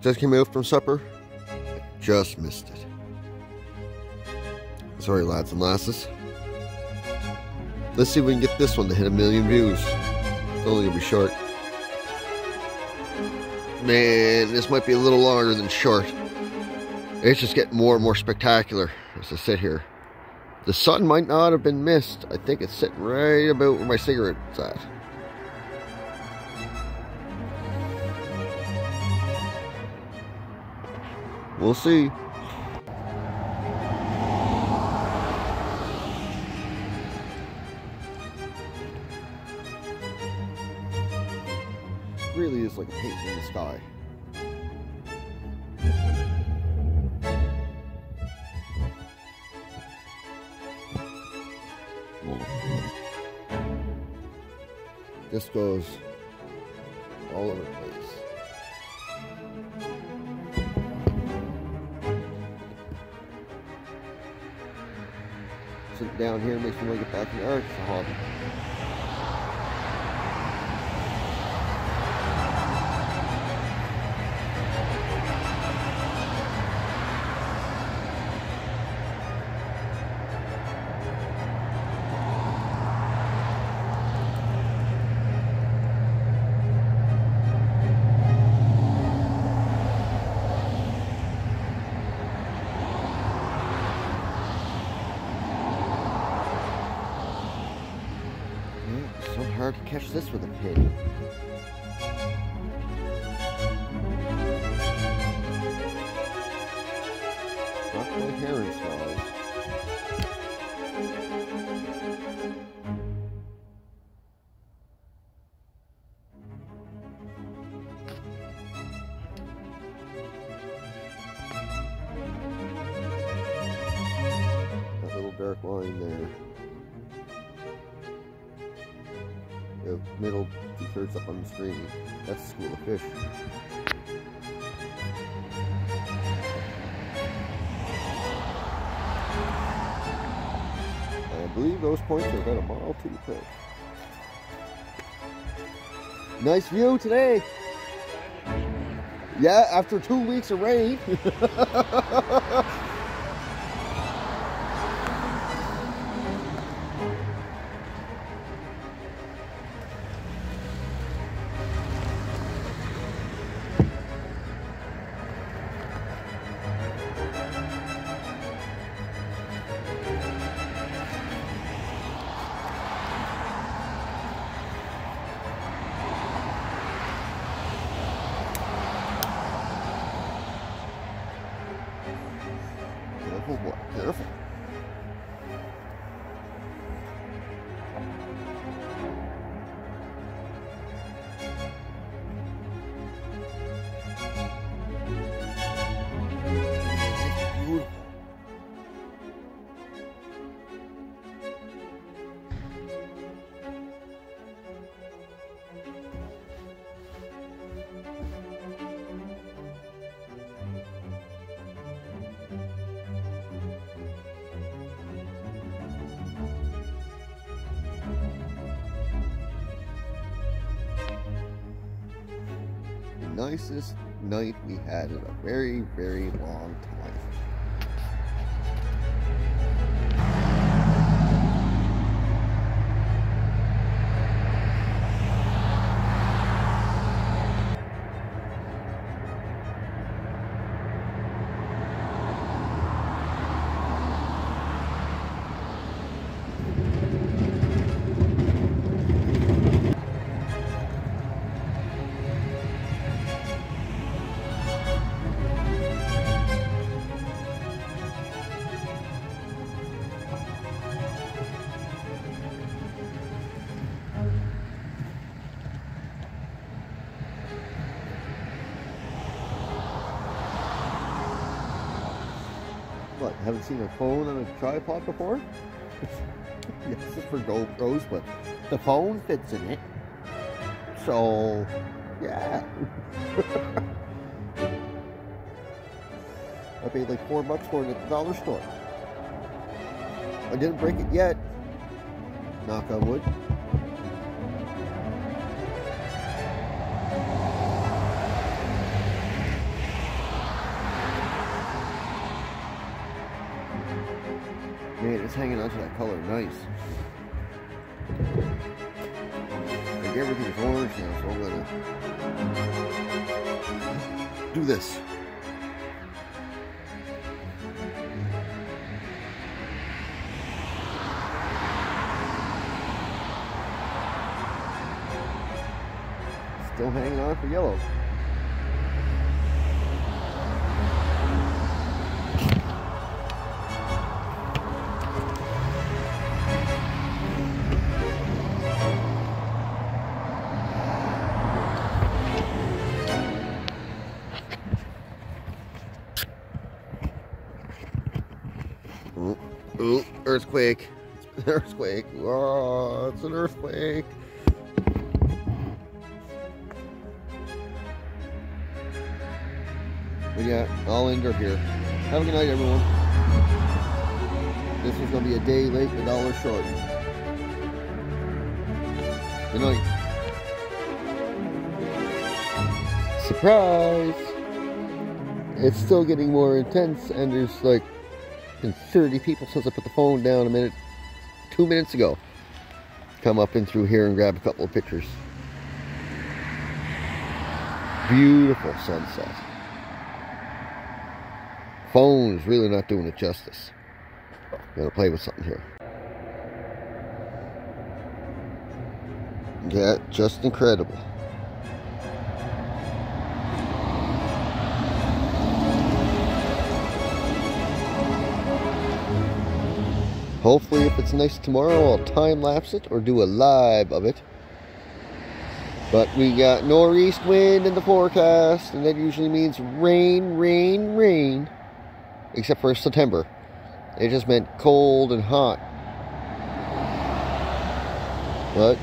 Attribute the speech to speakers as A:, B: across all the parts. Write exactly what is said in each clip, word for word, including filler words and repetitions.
A: Just came out from supper. Just missed it. Sorry, lads and lasses. Let's see if we can get this one to hit a million views. It's only gonna be short. Man, this might be a little longer than short. It's just getting more and more spectacular as I sit here. The sun might not have been missed. I think it's sitting right about where my cigarette's at. We'll see. It really is like a painting in the sky. This goes all over the place. Sitting down here makes me want to get back in the art. It's a hobby. So hard to catch this with a pin. Not my heron size. That little dark line there. The middle two-thirds up on the screen. That's a school of fish. I believe those points are about a mile to the cliff. Nice view today. Yeah, after two weeks of rain. Careful, boy. Careful. It's beautiful. Nicest night we had in a very, very long time. What, haven't seen a phone on a tripod before? Yes, it's for GoPros, but the phone fits in it. So, yeah. I paid like four bucks for it at the dollar store. I didn't break it yet. Knock on wood. Man, it's hanging onto that color. Nice. Like everything's orange now, so I'm gonna do this. Still hanging on for yellow. Ooh, ooh, earthquake. Earthquake. Oh, it's an earthquake. But yeah, I'll end her here. Have a good night, everyone. This was going to be a day late, a dollar short. Good night. Surprise! It's still getting more intense, and there's like been thirty people since I put the phone down a minute, two minutes ago. Come up in through here and grab a couple of pictures. Beautiful sunset. Phone's really not doing it justice. I'm gonna play with something here. Yeah, just incredible. Hopefully if it's nice tomorrow, I'll time-lapse it or do a live of it. But we got northeast wind in the forecast, and that usually means rain, rain, rain. Except for September. It just meant cold and hot. But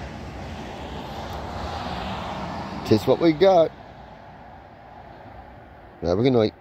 A: tis what we got. Have a good night.